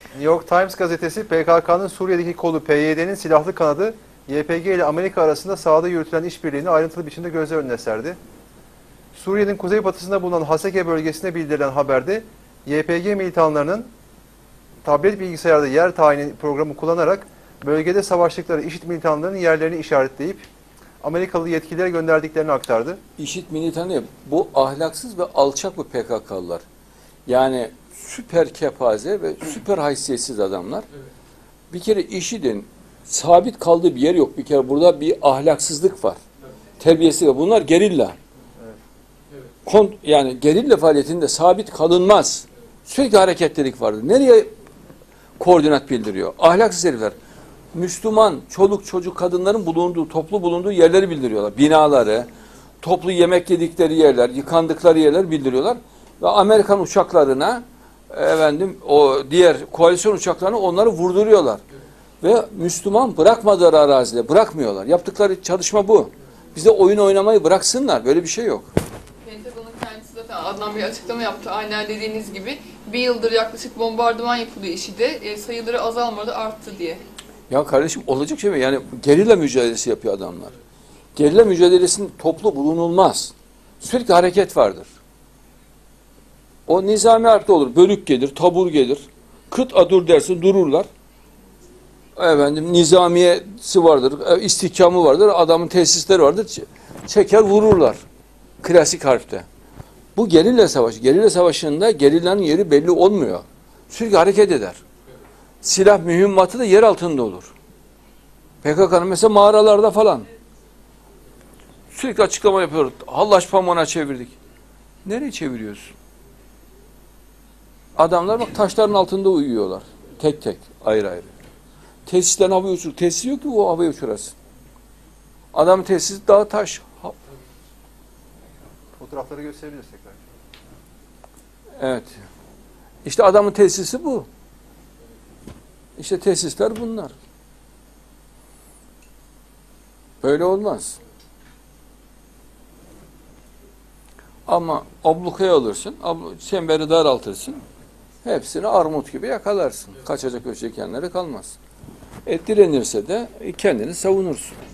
New York Times gazetesi PKK'nın Suriye'deki kolu PYD'nin silahlı kanadı YPG ile Amerika arasında sahada yürütülen işbirliğini ayrıntılı biçimde gözler önüne serdi. Suriye'nin kuzeybatısında bulunan Haseke bölgesine bildirilen haberde YPG militanlarının tablet bilgisayarda yer tayini programı kullanarak bölgede savaştıkları IŞİD militanlarının yerlerini işaretleyip Amerikalı yetkililere gönderdiklerini aktardı. IŞİD militanı bu ahlaksız ve alçak bu PKK'lılar. Yani süper kepaze ve süper haysiyetsiz adamlar. Bir kere IŞİD'in sabit kaldığı bir yer yok. Bir kere burada bir ahlaksızlık var. Terbiyesizlik var. Bunlar gerilla. Yani gerilla faaliyetinde sabit kalınmaz. Sürekli hareketlilik vardır. Nereye koordinat bildiriyor? Ahlaksız herifler. Müslüman, çoluk, çocuk, kadınların bulunduğu, toplu bulunduğu yerleri bildiriyorlar. Binaları, toplu yemek yedikleri yerler, yıkandıkları yerler bildiriyorlar. Ve Amerikan uçaklarına, o diğer koalisyon uçaklarına onları vurduruyorlar. Ve Müslüman bırakmadılar arazide, bırakmıyorlar. Yaptıkları çalışma bu. Bize oyun oynamayı bıraksınlar. Böyle bir şey yok. Pentagon'un kendisi zaten Adnan Bey açıklama yaptı. Aynen dediğiniz gibi bir yıldır yaklaşık bombardıman yapılıyor IŞİD'e. Sayıları azalmadı, arttı diye. Ya kardeşim olacak şey mi? Yani gerilla mücadelesi yapıyor adamlar. Gerilla mücadelesinin toplu bulunulmaz. Sürekli hareket vardır. O nizami harpte olur. Bölük gelir, tabur gelir. Kıt adur dersin dururlar. Nizamiyesi vardır, istihkamı vardır, adamın tesisleri vardır. Çeker vururlar. Klasik harpte. Bu gerilla savaşı. Gerilla savaşında gerillanın yeri belli olmuyor. Sürekli hareket eder. Silah mühimmatı da yer altında olur. PKK'nın mesela mağaralarda falan. Sürekli açıklama yapıyor. Hallaç pamuğuna çevirdik. Nereye çeviriyorsun? Adamlar bak taşların altında uyuyorlar. Tek tek, ayrı ayrı. Tesisten havaya uçur. Tesis yok ki o havaya uçurasın. Adamın tesisi dağ taş. Fotoğrafları gösterebiliriz tekrar. Evet. İşte adamın tesisi bu. İşte tesisler bunlar. Böyle olmaz. Ama ablukaya alırsın, çemberi daraltırsın, hepsini armut gibi yakalarsın. Kaçacak köşekenleri kalmaz. Direnirse de kendini savunursun.